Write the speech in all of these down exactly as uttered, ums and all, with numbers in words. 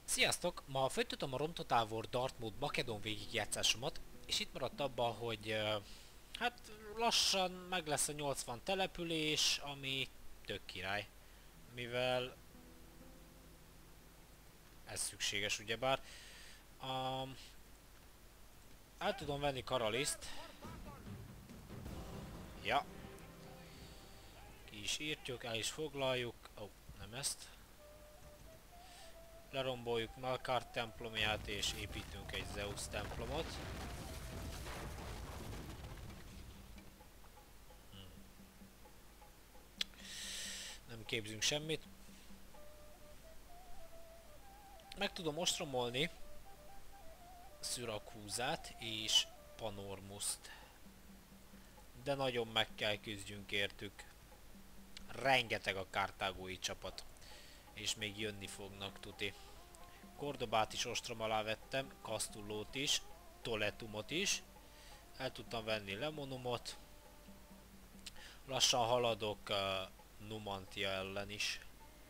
Sziasztok! Ma folytatom a Rome Total War Dartmouth Makedón végigjátszásomat, és itt maradt abban, hogy uh, hát lassan meg lesz a nyolcvan település, ami tök király. Mivel ez szükséges ugyebár. Um, el tudom venni Karaliszt. Ja. Ki is írtjuk, el is foglaljuk. Ó, oh, nem ezt. Leromboljuk Melkart templomját és építünk egy Zeus templomot. Nem képzünk semmit. Meg tudom ostromolni Szürakúzát és Panormuszt. De nagyon meg kell küzdjünk értük. Rengeteg a kartágói csapat. És még jönni fognak tuti. Kordobát is ostrom alá vettem, Kastullót is, Toletumot is. El tudtam venni Lemonumot. Lassan haladok uh, Numantia ellen is.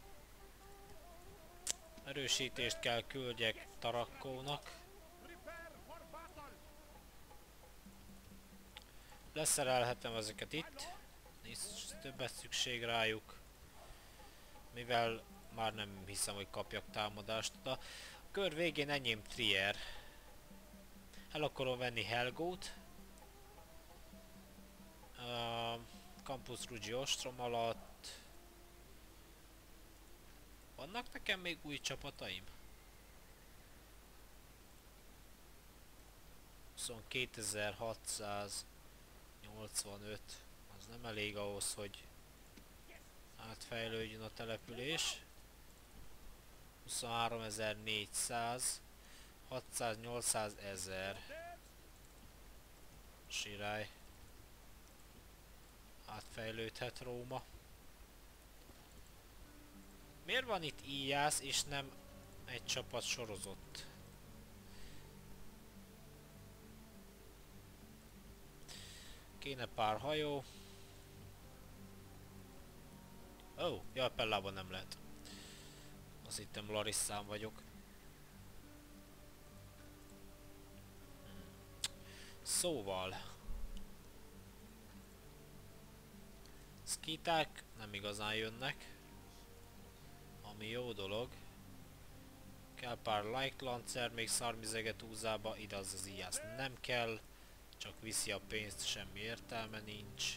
Erősítést kell küldjek Tarakkónak. Leszerelhetem ezeket itt. Nincs többet szükség rájuk. Mivel már nem hiszem, hogy kapjak támadást. A kör végén enyém Trier. El akarom venni Helgót. Uh, Campus Rugi ostrom alatt. Vannak nekem még új csapataim? huszonkétezer-hatszáznyolcvanöt. Az nem elég ahhoz, hogy átfejlődjön a település. huszonháromezer-négyszáz. hatszáz-nyolcszáz-ezer. Sirály. Átfejlődhet Róma. Miért van itt Íjász és nem egy csapat sorozott? Kéne pár hajó. Ó, oh, ja, Pellában nem lehet. Azt hittem Larisszán vagyok. Hmm. Szóval. Szkíták nem igazán jönnek. Ami jó dolog. Kell pár light lancer, még szarmizeget úzába, ide az az Íjász nem kell. Csak viszi a pénzt, semmi értelme nincs.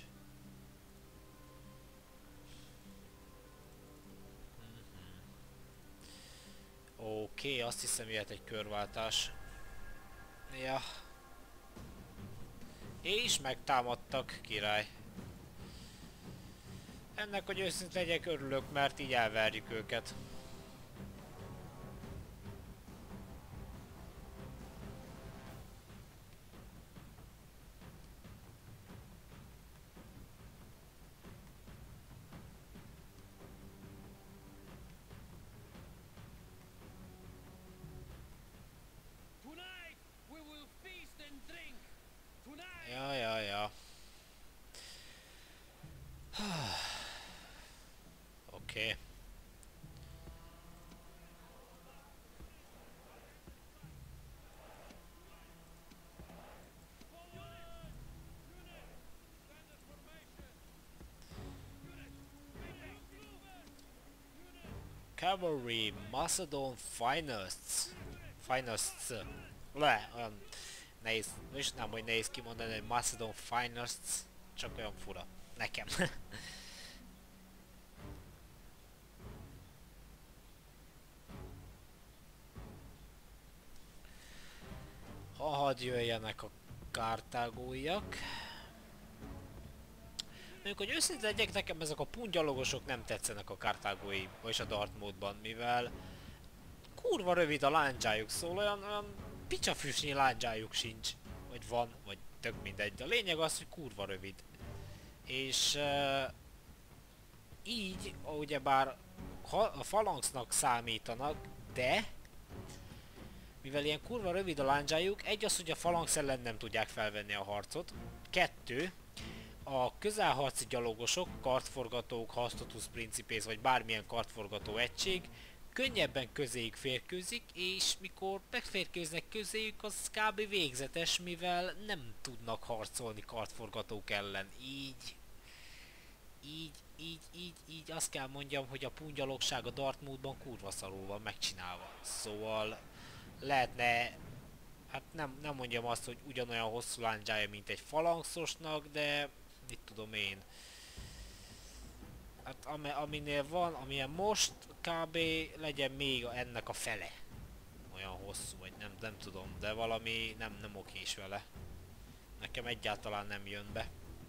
Oké, okay, azt hiszem jöhet egy körváltás. Ja. És megtámadtak, király. Ennek, hogy őszinte legyek, örülök, mert így elverjük őket. Ja, ja, ja. Oké. Okay. Cavalry Macedon Finest. Finest. Le, olyan nehéz, és nem, hogy nehéz kimondani, hogy Macedon Finest, csak olyan fura. Nekem. Ha hadd jöjjenek a kártágóiak. Mondjuk, hogy őszinte legyek, nekem ezek a pungyalogosok nem tetszenek a kártágói, vagyis a Dartmouthban, mivel kurva rövid a lándzsájuk, szóval olyan, olyan picsafüstnyi lándzsájuk sincs. Vagy van, vagy tök mindegy. De a lényeg az, hogy kurva rövid. És uh, így, ugyebár a falanxnak számítanak, de mivel ilyen kurva rövid a lándzsájuk, egy az, hogy a falanx ellen nem tudják felvenni a harcot. Kettő, a közelharci gyalogosok, kartforgatók, Hastatus Principes vagy bármilyen kartforgató egység könnyebben közéjük férkőzik, és mikor megférkőznek közéjük, az kb. Végzetes, mivel nem tudnak harcolni kartforgatók ellen. Így, így, így, így, így azt kell mondjam, hogy a pungyalogság a Dartmouthban kurva szarul van megcsinálva. Szóval lehetne, hát nem, nem mondjam azt, hogy ugyanolyan hosszú lándzsája, mint egy falanxosnak, de mit tudom én. Hát ami, aminél van, amilyen most, kb. Legyen még ennek a fele. Olyan hosszú, vagy nem, nem tudom, de valami nem, nem okés vele. Nekem egyáltalán nem jön be.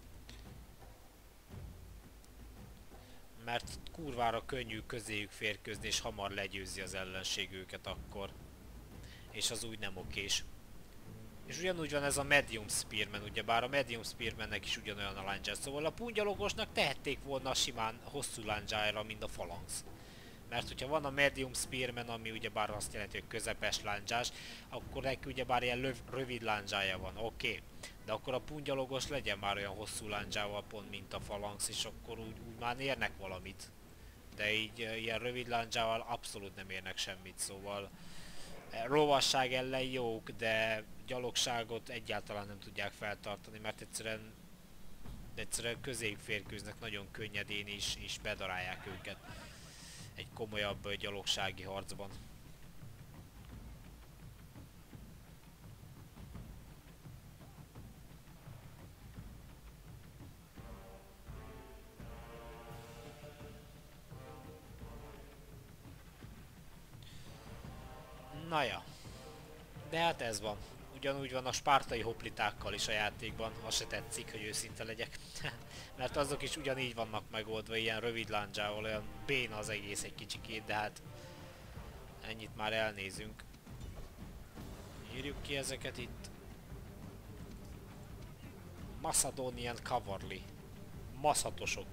Mert kurvára könnyű közéjük férkőzni, és hamar legyőzi az ellenség őket akkor. És az úgy nem okés. És ugyanúgy van ez a Medium Spearman, ugyebár a Medium Spearmannek is ugyanolyan a lándzsája. Szóval a pungyalogosnak tehették volna simán hosszú lándzsájára, mint a falanx. Mert hogyha van a Medium Spearman, ami ugyebár azt jelenti, hogy közepes lándzsás, akkor neki ugyebár ilyen löv, rövid lándzsája van, oké. Okay. De akkor a pungyalogos legyen már olyan hosszú lándzsával pont, mint a falanx, és akkor úgy, úgy már érnek valamit. De így ilyen rövid lándzsával abszolút nem érnek semmit, szóval lovasság ellen jók, de gyalogságot egyáltalán nem tudják feltartani, mert egyszerűen, egyszerűen közéjük férkőznek nagyon könnyedén is, és bedarálják őket egy komolyabb gyalogsági harcban. Naja, de hát ez van. Ugyanúgy van a spártai hoplitákkal is a játékban, az se tetszik, hogy őszinte legyek. Mert azok is ugyanígy vannak megoldva, ilyen rövid lándzsával, olyan béna az egész egy kicsikét, de hát ennyit már elnézünk. Írjuk ki ezeket itt. Macedonian Cavalry. Maszatosok.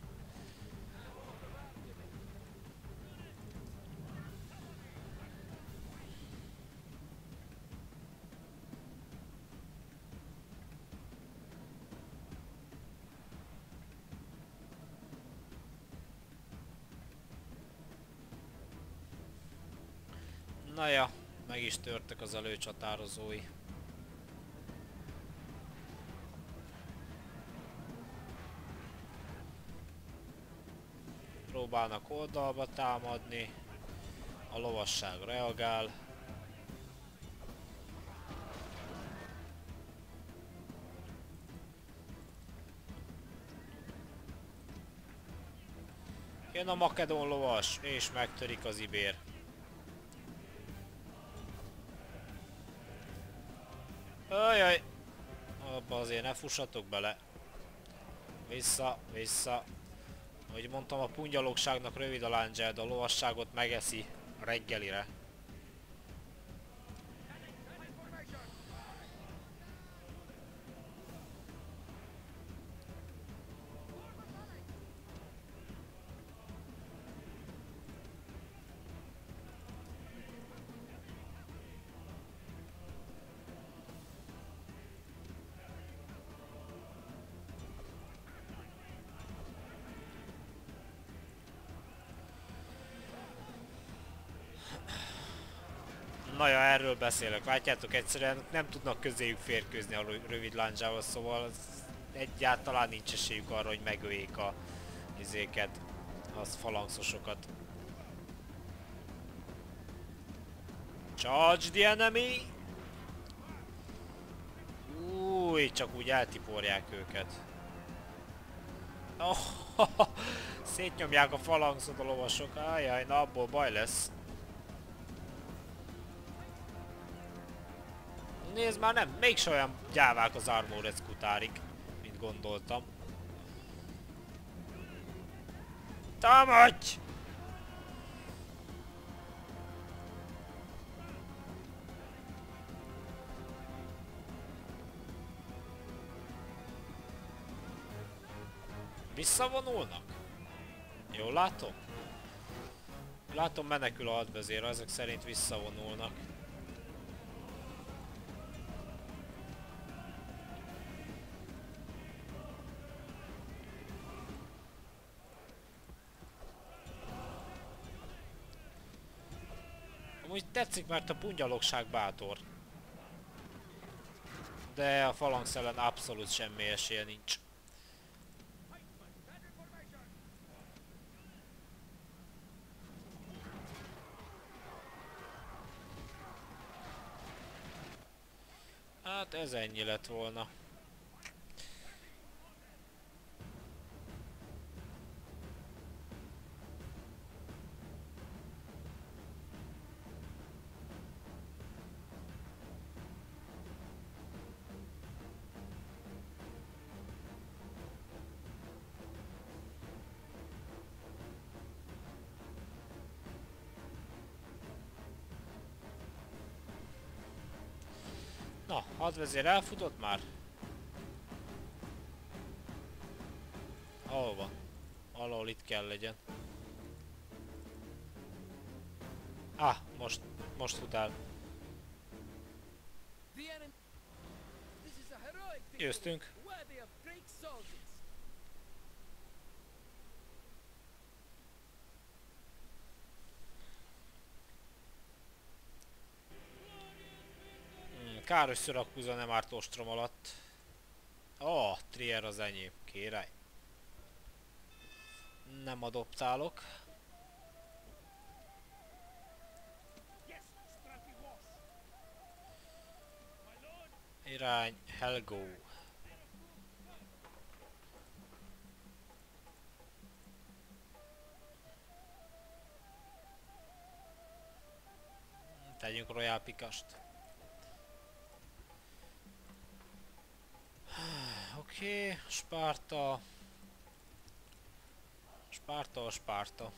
Naja, meg is törtek az előcsatározói. Próbálnak oldalba támadni, a lovasság reagál. Jön a makedón lovas, és megtörik az ibér. Ajaj! Abba azért ne fussatok bele. Vissza, vissza. Ahogy mondtam, a pungyalogságnak rövid a lándzsája, de a lovasságot megeszi reggelire. Na ja, erről beszélek. Látjátok, egyszerűen nem tudnak közéjük férkőzni a rövid lándzsával, szóval egyáltalán nincs esélyük arra, hogy megöljék a izéket, az falanxosokat. Charge the enemy! Új, csak úgy eltiporják őket. Oh, szétnyomják a falanxot a lovasok. Ajaj, na abból baj lesz. Nézd már, nem, mégse olyan gyávák az Armored Skutárik, mint gondoltam. Támadj! Visszavonulnak? Jól látom? Látom, menekül a hadvezér, ezek szerint visszavonulnak. Úgy tetszik, mert a pungyalogság bátor. De a falanx ellen abszolút semmi esélye nincs. Hát ez ennyi lett volna. Na, hadvezér elfutott már? Hol van? Valahol itt kell legyen. Ah, most, most fut el. Győztünk. Hmm, kár, hogy Syracuse nem árt ostrom alatt. Ó, oh, Trier az enyém, király. Nem adoptálok. Irány, Helgo. Tegyünk Royal Pikast. Oké, okay, Sparta. Sparta, Sparta.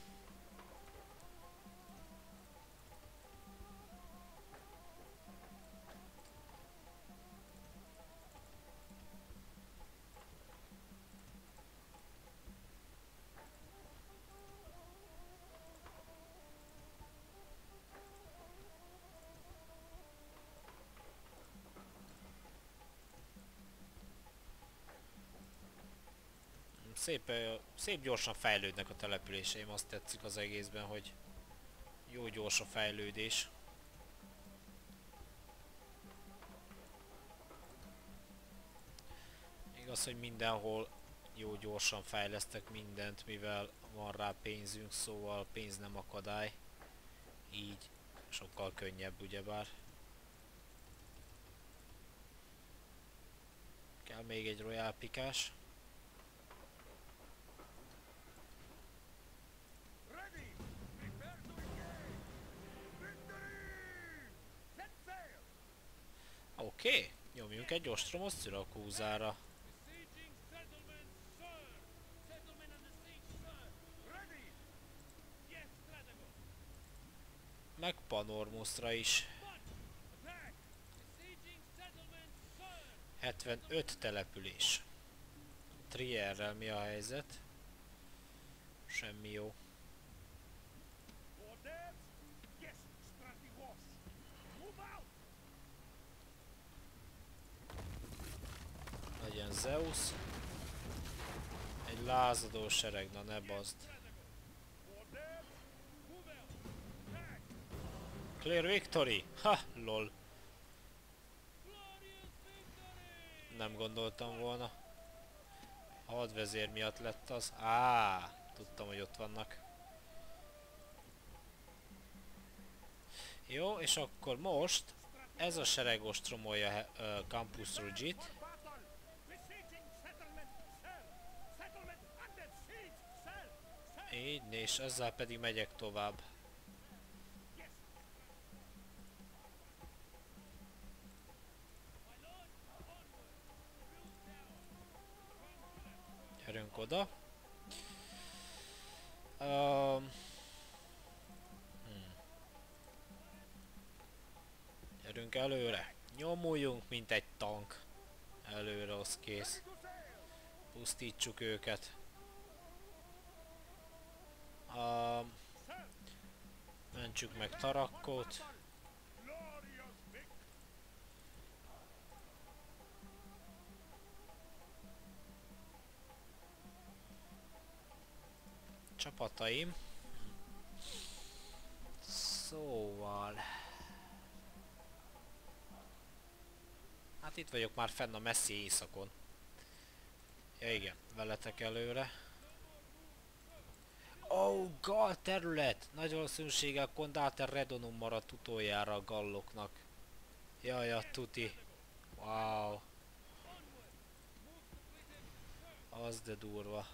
Szép, szép gyorsan fejlődnek a településeim, azt tetszik az egészben, hogy jó gyors a fejlődés. Igaz, hogy mindenhol jó gyorsan fejlesztek mindent, mivel van rá pénzünk, szóval pénz nem akadály. Így sokkal könnyebb, ugyebár. Kell még egy Royal Pikás. Oké, okay, nyomjunk egy ostromot Syracuse-ra. Meg Panormusra is. hetvenöt település. Trierrel mi a helyzet? Semmi jó. Legyen Zeus. Egy lázadó sereg, na ne bazd. Clear victory! Ha, lol. Nem gondoltam volna. A hadvezér miatt lett az. Á, tudtam, hogy ott vannak. Jó, és akkor most ez a sereg ostromolja uh, Campus Rugit. Így, és ezzel pedig megyek tovább. Gyerünk oda. Um, hmm. Gyerünk előre. Nyomuljunk, mint egy tank. Előre, az kész. Pusztítsuk őket. Um, mentsük meg Tarakkót. Csapataim. Szóval... Hát itt vagyok már fenn a messzi éjszakon. Ja igen, veletek előre. Oh, Gall terület! Nagy valószínűséggel Condate Redonum maradt utoljára a galloknak. Jaj, a tuti. Wow. Az de durva.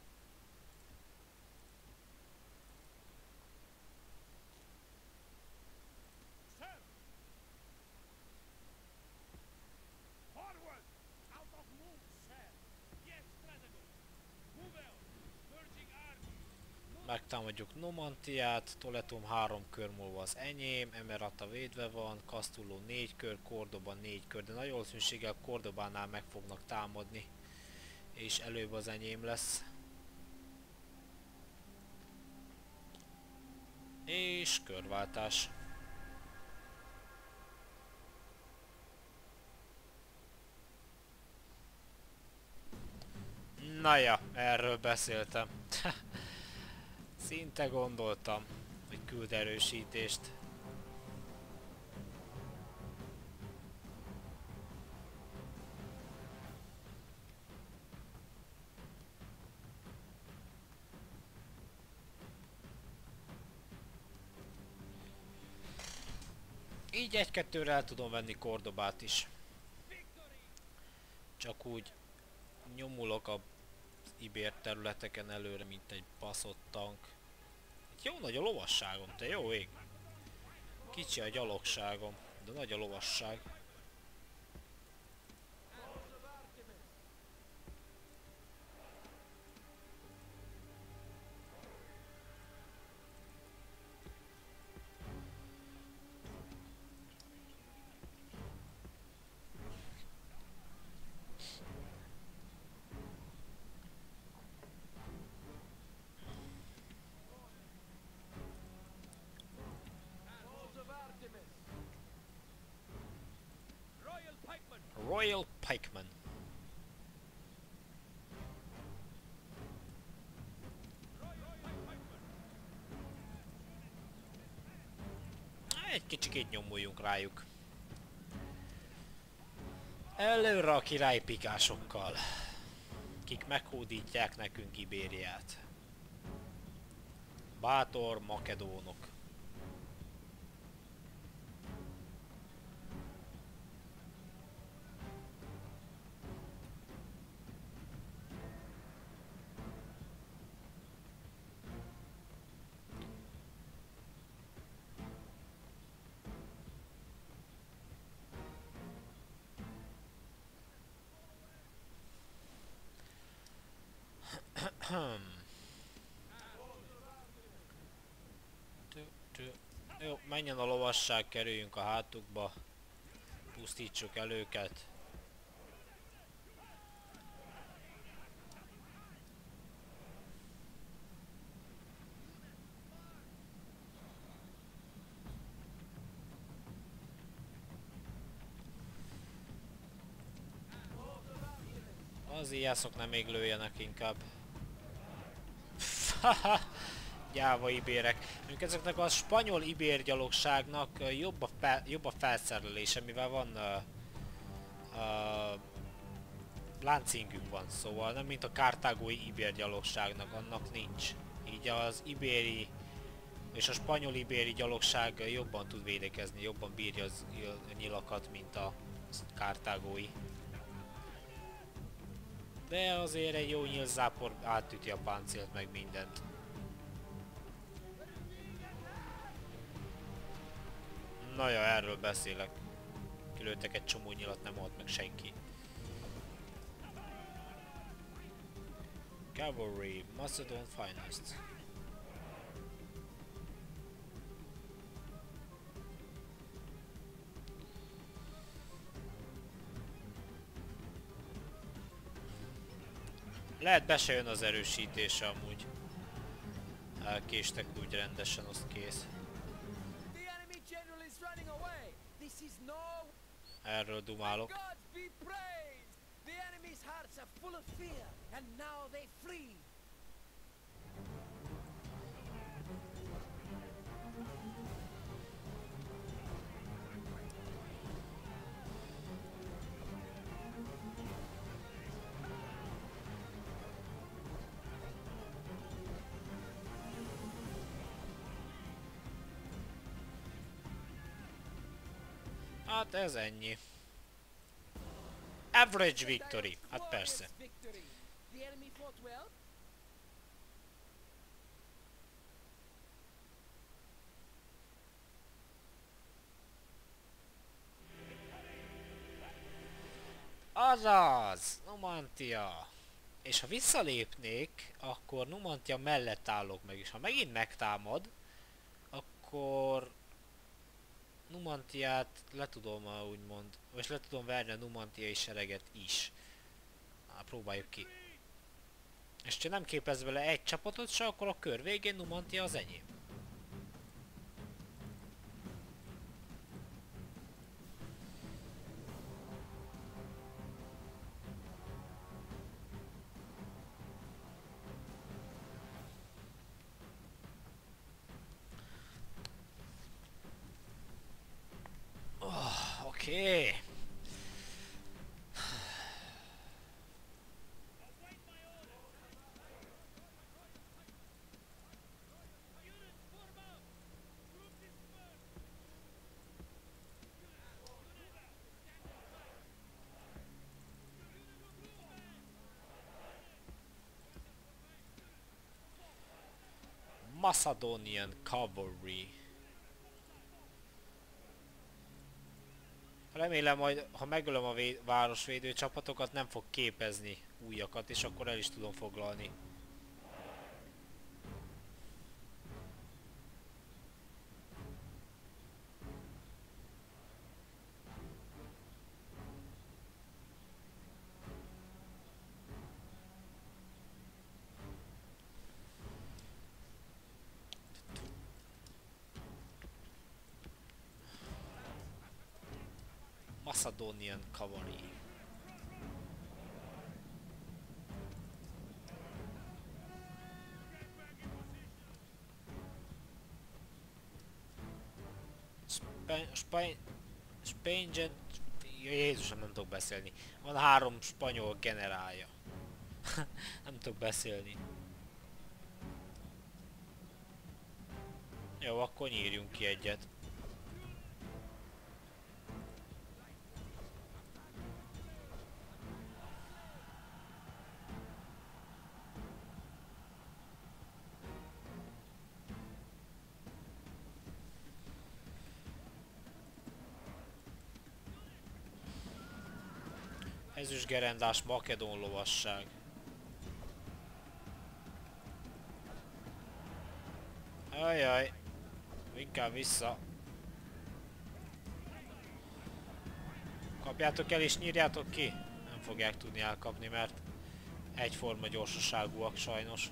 Megtámadjuk Numantiát, Toletum három kör múlva az enyém, Emerata védve van, Castulo négy kör, Cordoba négy kör, de nagy valószínűséggel Cordobánál meg fognak támadni, és előbb az enyém lesz. És körváltás. Na ja, erről beszéltem. Szinte gondoltam, hogy küld erősítést. Így egy-kettőre el tudom venni Cordobát is. Csak úgy nyomulok a ibér területeken előre, mint egy baszott tank. Jó nagy a lovasságom, te jó ég! Kicsi a gyalogságom, de nagy a lovasság. Royal Pikeman. Egy kicsikét nyomuljunk rájuk. Előre a királypikásokkal, kik meghódítják nekünk Ibériát. Bátor makedónok. Jó, menjen a lovasság, kerüljünk a hátukba, pusztítsuk el őket. Az ijászok nem még lőjenek inkább. Gyáva ibérek. Mondjuk ezeknek a spanyol ibérgyalogságnak jobb a, fel, jobb a felszerelése, mivel van uh, uh, láncingünk van, szóval nem mint a kartágói ibérgyalogságnak, annak nincs. Így az ibéri és a spanyol ibéri gyalogság jobban tud védekezni, jobban bírja az nyilakat, mint a kartágói. De azért egy jó nyílzápor átüti a páncélt meg mindent. Na ja, erről beszélek. Kilőttek egy csomó nyilat, nem volt meg senki. Cavalry, Macedon Finest. Lehet be se jön az erősítése amúgy. Elkéstek úgy rendesen, azt kész. Erről dumálok. Hát ez ennyi. Average victory. Hát persze. Azaz! Numantia. És ha visszalépnék, akkor Numantia mellett állok meg. És ha megint megtámad, akkor Numantiát le tudom, úgymond, és le tudom verni a Numantiai sereget is. Na, próbáljuk ki. És ha nem képez bele egy csapatot se, akkor a kör végén Numantia az enyém. Oh, oké. Okay. Macedonian Cavalry. Remélem majd, ha megölöm a városvédő csapatokat, nem fog képezni újakat, és akkor el is tudom foglalni. Macedonian Cavalry. Spain... Spain... Spain... Jézusom, nem tudok beszélni. Van három spanyol generálja. Nem tudok beszélni. Jó, akkor nyírjunk ki egyet. Ezüstgerendás makedón lovasság. Ajaj. Inkább vissza. Kapjátok el és nyírjátok ki? Nem fogják tudni elkapni, mert egyforma gyorsaságúak sajnos.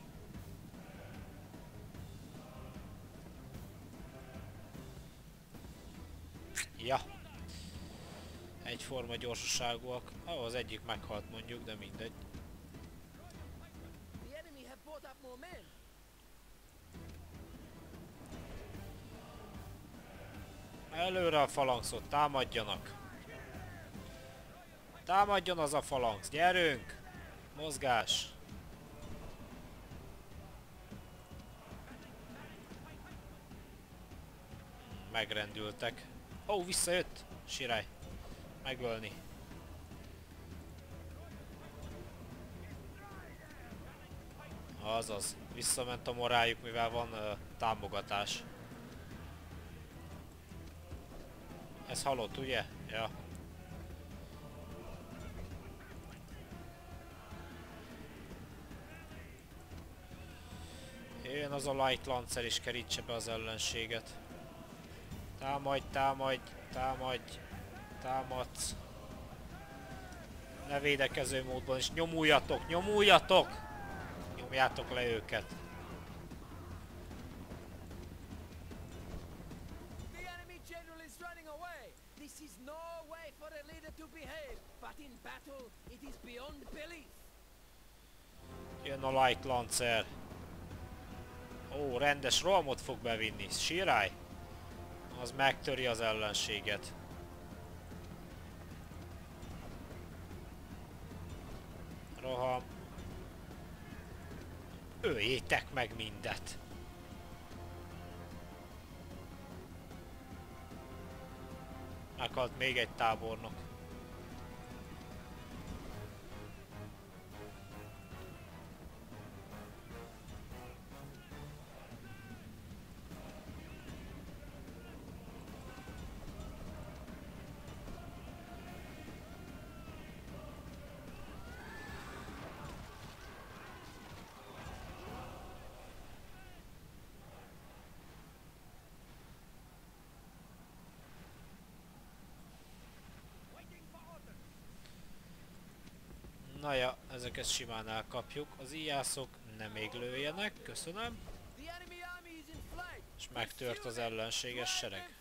Ja. Egyforma gyorsaságúak. Ó, az egyik meghalt mondjuk, de mindegy. Előre a falanxot, támadjanak! Támadjon az a falanx, gyerünk! Mozgás! Megrendültek. Ó, oh, visszajött! Sirály! Megölni. Azaz, visszament a moráljuk, mivel van uh, támogatás. Ez halott, ugye? Ja. Jön az a light lancer és kerítse be az ellenséget. Támadj, támadj, támadj, támadsz. Ne védekező módban is nyomuljatok, nyomuljatok! Nyomjátok le őket. Jön a light lancer. Ó, rendes rohamot fog bevinni. Sirály! Az megtöri az ellenséget. Roham. Öljétek meg mindet! Meghalt még egy tábornok. Na ja, ezeket simán elkapjuk. Az íjászok nem még lőjenek, köszönöm. És megtört az ellenséges sereg.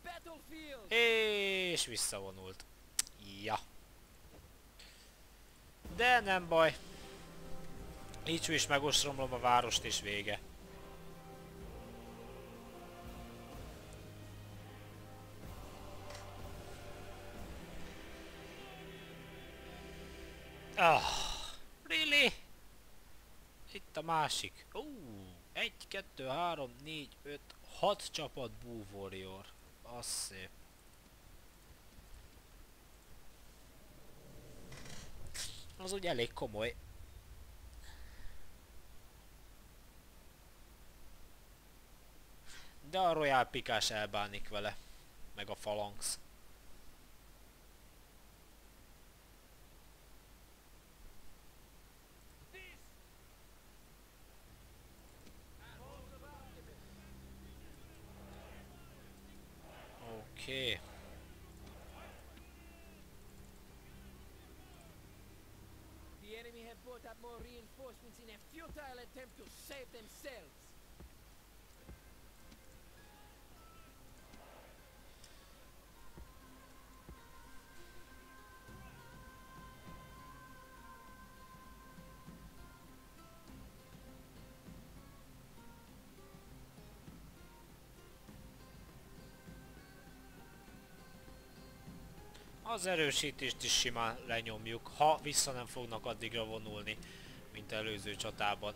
És visszavonult. Ja. De nem baj. Így is megostromlom a várost és vége. Ah, really? Itt a másik. Ó, egy, kettő, három, négy, öt, hat csapat Bull Warrior. Az szép. Az úgy elég komoly. De a Royal Pikás elbánik vele. Meg a Phalanx. Oké. The enemy have brought up more reinforcements in a futile attempt to save themselves. Az erősítést is simán lenyomjuk, ha vissza nem fognak addigra vonulni, mint előző csatában.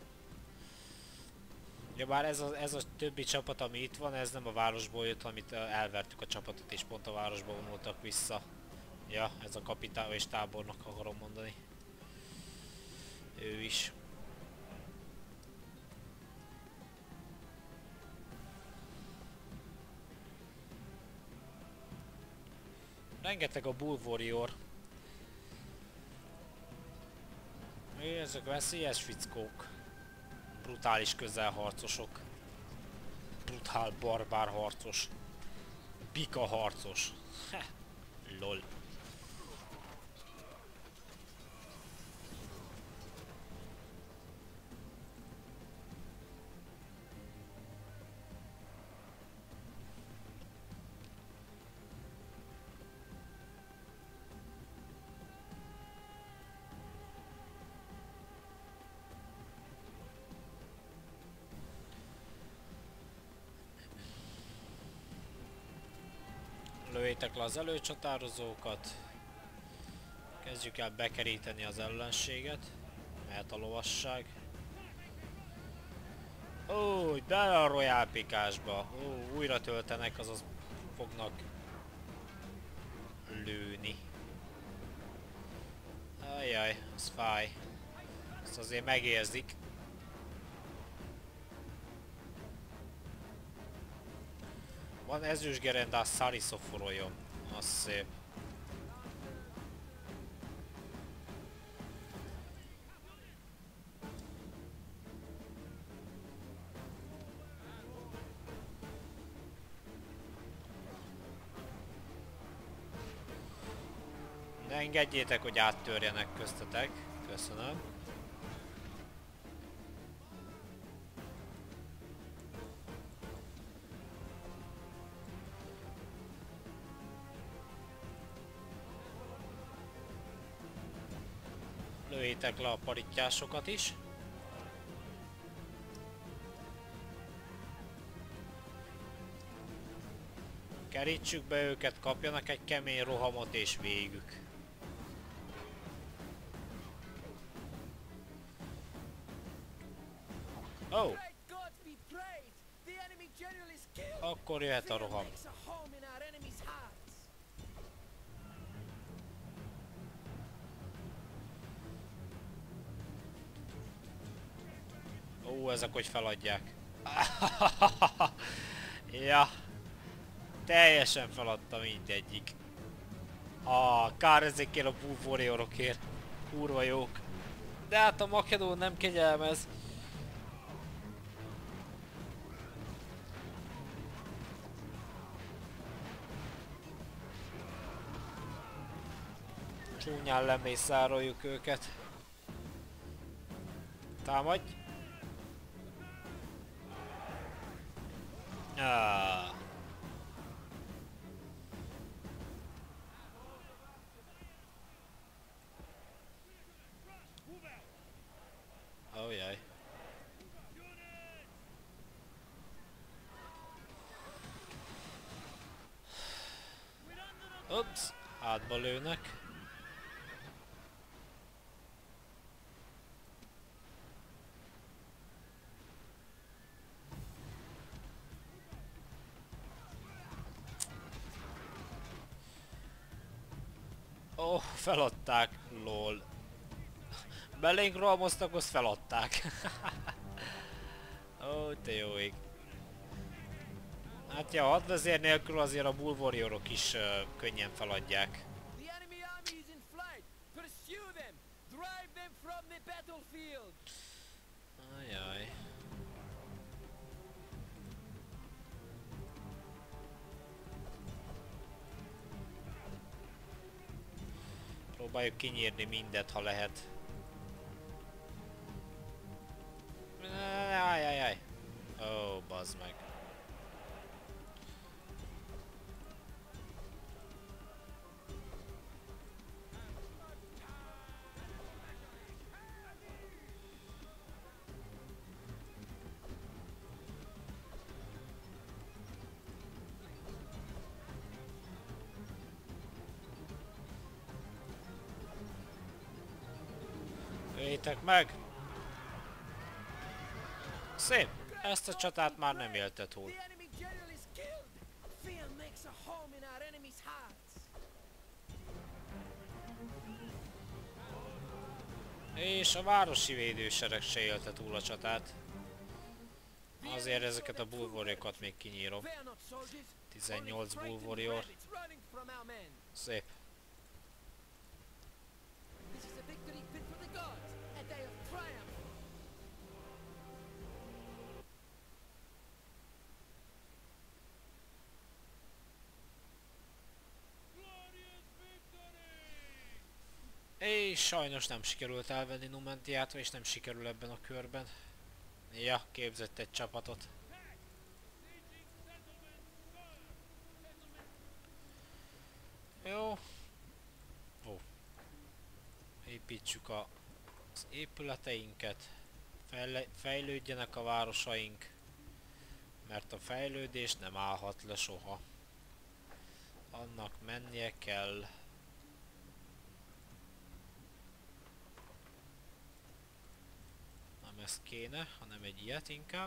Ja, bár ez a, ez a többi csapat, ami itt van, ez nem a városból jött, amit elvertük a csapatot, és pont a városba vonultak vissza. Ja, ez a kapitány és tábornok akarom mondani. Ő is. Rengeteg a Bull Warrior. Ezek veszélyes fickók. Brutális közelharcosok. Brutál barbár harcos. Bika harcos. Heh. Lol. Lőjétek le az előcsatározókat. Kezdjük el bekeríteni az ellenséget. Mehet a lovasság. Ó, bele a Royal Pikásba. Ó, újra töltenek, azaz fognak lőni. Ajjaj, az fáj. Ezt azért megérzik. Van ezüstgerendás Sarisoforoljon. Az szép. Ne engedjétek, hogy áttörjenek köztetek. Köszönöm. Lőjétek le a parittyásokat is. Kerítsük be őket, kapjanak egy kemény rohamot és végük. Oh. Akkor jöhet a roham. Ó, ezek hogy feladják. Ja, teljesen feladta mindegyik. Ah, kár ezekért a Bull Warriorokért. Kurva jók. De hát a Makedón nem kegyelmez. Csúnyán lemészároljuk őket. Támadj! Ah. Oh jaj. Ups, hátba lőnek. Ó, oh, feladták, lol. Belénk rohamoztak, azt feladták. Ó, oh, te jó ég. Hát ja, hadvezér nélkül azért a Bull Warriorok is uh, könnyen feladják. The enemy army is in flight. Pursue them. Drive them from the battlefield. Ajaj. Próbáljuk kinyírni mindet, ha lehet. Ajajaj. Ó, oh, bazd meg. Öljétek meg! Szép! Ezt a csatát már nem élte túl. The enemy general is killed. Fear makes a home in our enemies' hearts. És a városi védősereg se élte túl a csatát. Azért ezeket a Bull Warriorokat még kinyírom. Fear not, soldiers. tizennyolc Only Bull frightened Warrior. rabbits running from our men. Szép. This is a victory fit for the gods. A day of triumph. És sajnos nem sikerült elvenni Numentiát, és nem sikerül ebben a körben. Ja, képzett egy csapatot. Jó. Ó. Építsük a, az épületeinket. Fejle, fejlődjenek a városaink. Mert a fejlődés nem állhat le soha. Annak mennie kell. Nem ez kéne, hanem egy ilyet inkább.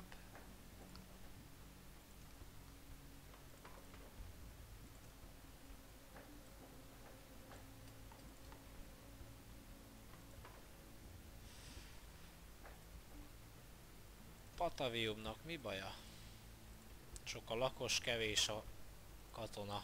Pataviumnak mi baja? Sok a lakos, kevés a katona.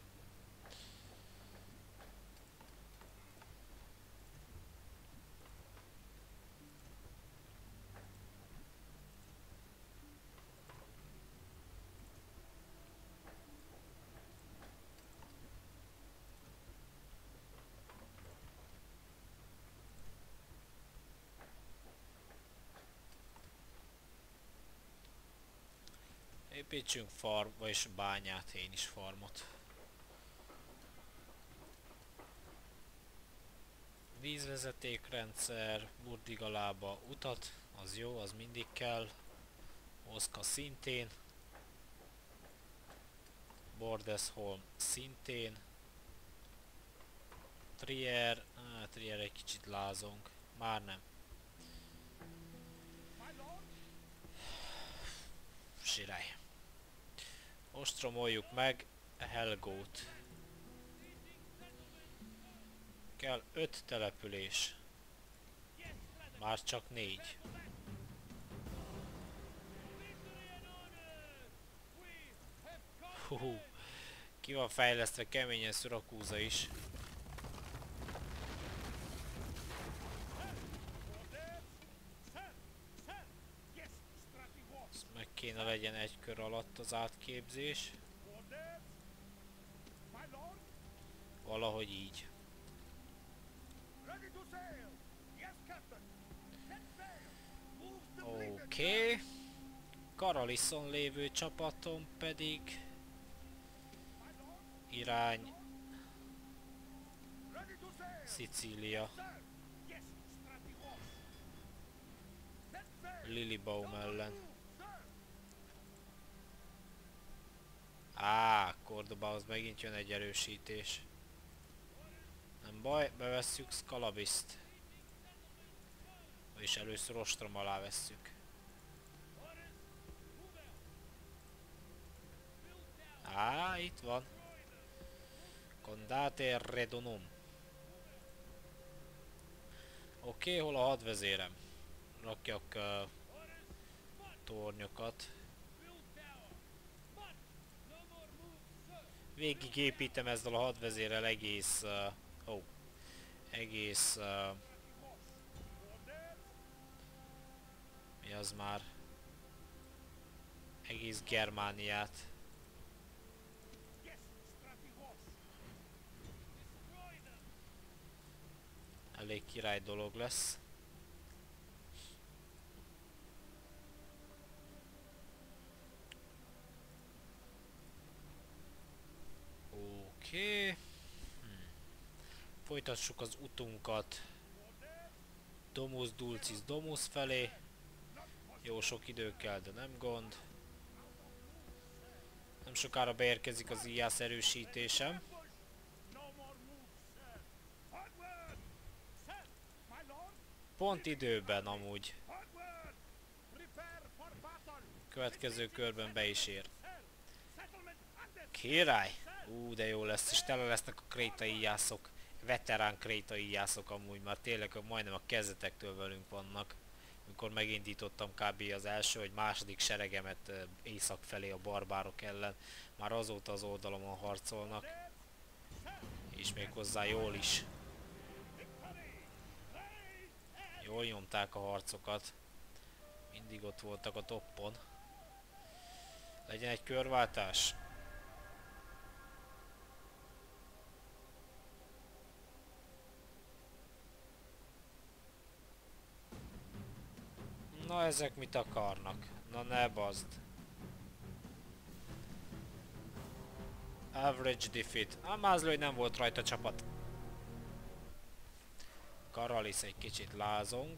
Építsünk farm, vagyis bányát, én is farmot. Vízvezetékrendszer, Burdigalába utat, az jó, az mindig kell. Oszka szintén. Bordesholm szintén. Trier, ah, Trier egy kicsit lázong, már nem. Sirály. Ostromoljuk meg Helgót. Kell öt település. Már csak négy. Hú, ki van fejlesztve keményen Syracuse is. Ezt meg kéne legyen egy kör alatt az átképzés. Valahogy így. Oké. Okay. Karaliszon lévő csapatom pedig irány Szicília. Lilibaum ellen. Á, Cordobához megint jön egy erősítés. Nem baj, bevesszük Scalabiszt. És először ostrom alá vesszük. Á, itt van. Condate Redonum. Oké, okay, hol a hadvezérem? Rakjak uh, tornyokat. Végigépítem ezzel a hadvezérrel egész... Uh, oh, egész... Uh, mi az már? Egész Germániát. Elég király dolog lesz. Oké. Okay. Hmm. Folytassuk az utunkat Domus Dulcis Domus felé. Jó sok idő kell, de nem gond. Nem sokára beérkezik az Ijász erősítésem. Pont időben amúgy. Következő körben be is ér. Király! Ú, de jó lesz, és tele lesznek a krétai jászok. Veterán krétai jászok amúgy, már tényleg majdnem a kezdetektől velünk vannak. Amikor megindítottam kb. Az első vagy második seregemet észak felé a barbárok ellen. Már azóta az oldalomon harcolnak. És még hozzá jól is. Jól nyomták a harcokat. Mindig ott voltak a toppon. Legyen egy körváltás. Na ezek mit akarnak? Na ne bazd. Average defeat. A mázlő, nem volt rajta csapat. Karalisz egy kicsit lázong.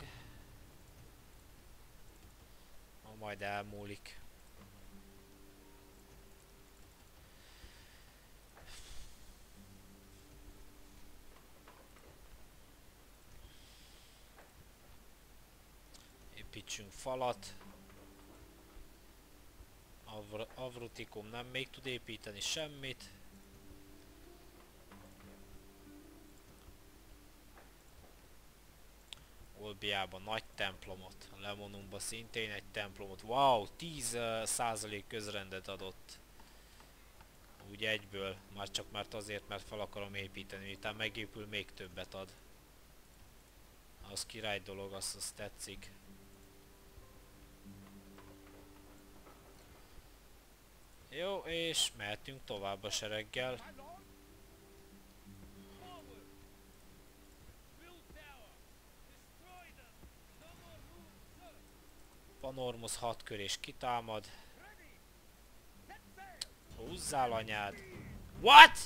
Ma majd elmúlik. Építsünk falat. Avr Avrutikum nem még tud építeni semmit. Olbiában nagy templomot, Lemonumban szintén egy templomot. Wow, tíz százalék közrendet adott. Úgy egyből, már csak mert azért, mert fel akarom építeni, miután megépül, még többet ad. Az király dolog, azt, azt tetszik. Jó, és mehetünk tovább a sereggel. Panormus hat kör és kitámad. Húzzál anyád! What?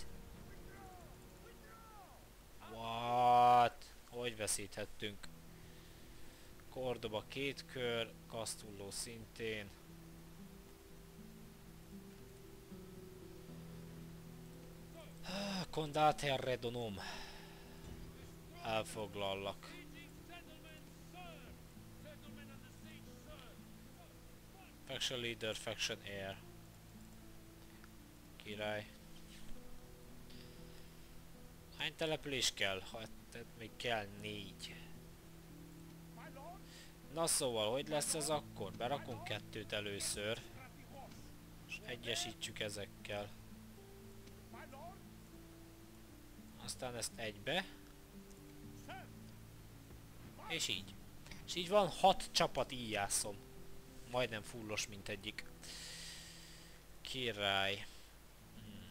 What? Hogy veszíthettünk? Cordoba két kör, Castulló szintén. Condate Redonum. Elfoglallak. Faction Leader, Faction Heir. Király. Hány település kell? Hát még kell négy. Na szóval, hogy lesz ez akkor? Berakunk kettőt először. És egyesítsük ezekkel. Aztán ezt egybe. És így. És így van hat csapat íjászom. Majdnem fullos, mint egyik. Király. Hmm.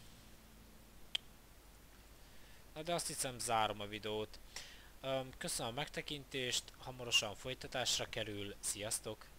Na de azt hiszem zárom a videót. Köszönöm a megtekintést, hamarosan folytatásra kerül. Sziasztok!